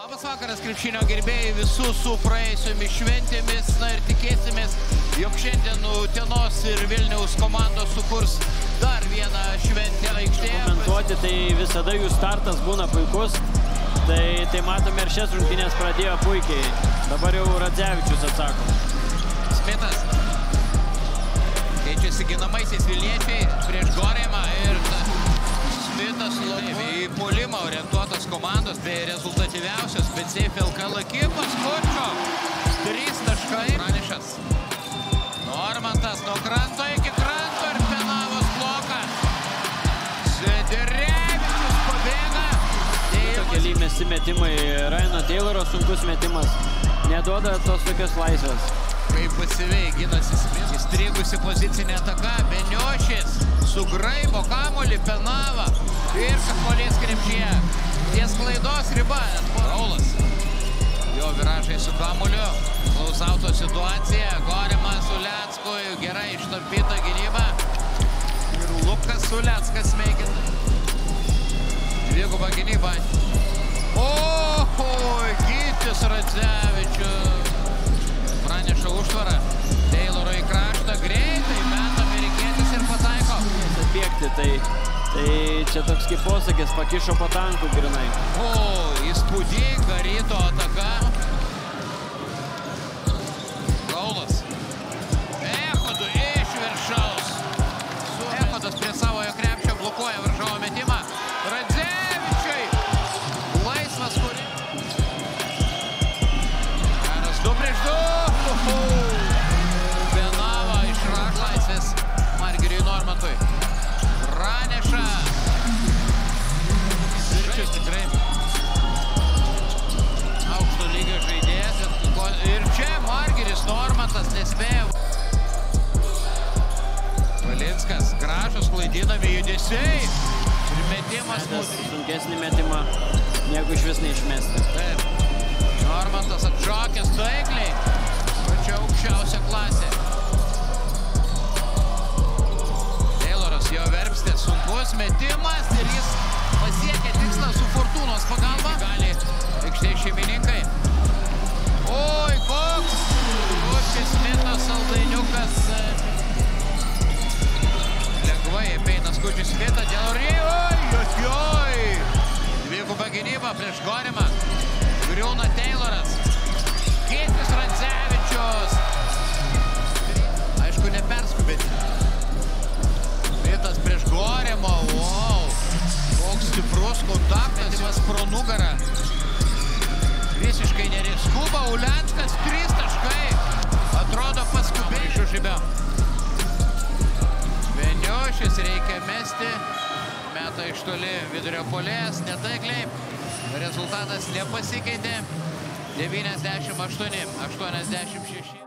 Labas vakaras, krepšinio gerbėjai, visus su praėjusiomis šventėmis. Na ir tikėsimės, jog šiandien Utenos ir Vilniaus komandos sukurs dar vieną šventę aikštėje. Komentuoti, tai visada jų startas būna puikus. Tai matome ir šias rungtynės pradėjo puikiai. Dabar jau Radzevičius atsako. Smitas. Keičiasi ginamaisiais Vilniečiai prieš Gorėmą ir Smitas į puolimą orientuotas komandos bei rezultatyviausios BCF LKL ekipos. Kurčio 3 taškai. Pranišas. Normantas nuo kranto iki kranto ir Penavos bloką. Sederevičius pabėga. Keli mesti metimai. Raino Tayloro sunkus metimas. Neduoda tos tokios laisvės. Kaip pasyviai ginasi Smith. Įstrigusi pozicinė ataka. Beniošis sugraibo kamuolį Penavą. Ir kamuolys krepšyje. Ties klaidos riba. Raulas. Jo viražai su kamuoliu. Klausauto situacija. Gorimas Uleckui. Gerai ištampyta gynyba. Ir Lukas Uleckas mėgina. Dviguba gynyba. Oho, Gytis Radzevičius. Praneša užtvarą. Tayloro į kraštą. Greitai meta amerikietis ir pataiko. Atbėgti, tai čia toks kaip posakis, pakišo po tankų grinai. O, įspūdinga Ryto ataka. Gaulas. Echodu iš viršaus. Echodas prie savojo krepšio blokuoja varžovo metimą. Radzevičiui. Laisvas kuri. Karas 2 prieš 2. Penava išraš laisvės Margiriui Normantui. Praneša. Virčius tikrai aukšto lygio žaidėjas. Ir čia Margiris Normantas nespėjo. Valinskas, gražus klaidinami judesiai. Ir metimas. Sunkesnį metimą, negu iš vis neišmesti. Taip. Normantas atšokęs taikliai. Pačia aukščiausia klasė. Tayloras jo verpstė, sunkus metimas ir jis pasiekė tikslą su Fortūnos pagalba. Gali aikštės šeimininkai. Oi, koks! Košis Smitas, saldainiukas. Lengvai apeina Skučius Smitą dėl Rio. Joj! Dviguba gynyba prieš Gorimą. Griūna Tayloras. Gytis Radzevičius. Aišku, neperskubėti. Smitas prieš Gorimą. Wow. Koks stiprus kontaktas. Metimas pro nugarą. Visiškai neriskuba. Uleckas 3 taškai. Atrodo paskubėjo. Iš žibio. Beniošis reikia mesti. Meta iš toli vidurio puolėjas. Netaikliai. Rezultatas nepasikeitė. 98-86.